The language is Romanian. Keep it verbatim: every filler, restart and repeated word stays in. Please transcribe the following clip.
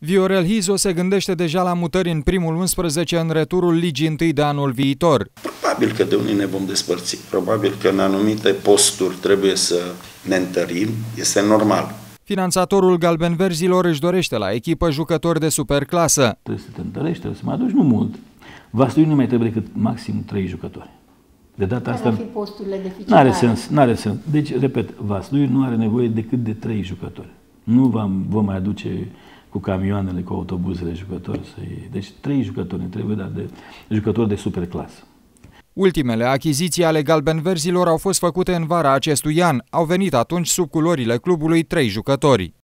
Viorel Hizo se gândește deja la mutări în primul unsprezece în returul Ligii întâi de anul viitor. Probabil că de unii ne vom despărți. Probabil că în anumite posturi trebuie să ne întărim. Este normal. Finanțatorul galbenverzilor își dorește la echipă jucători de superclasă. Trebuie să te întărești, trebuie să mai aduci, nu mult. Vaslui nu mai trebuie decât maxim trei jucători. De data Care asta ar fi posturile deficitare? N-are sens, n-are sens. Deci, repet, Vaslui nu are nevoie decât de trei jucători. Nu vom, vom mai aduce cu camioanele, cu autobuzele jucători. Deci trei jucători ne trebuie, dar de jucători de superclasă. Ultimele achiziții ale galbenverzilor au fost făcute în vara acestui an. Au venit atunci sub culorile clubului trei jucători.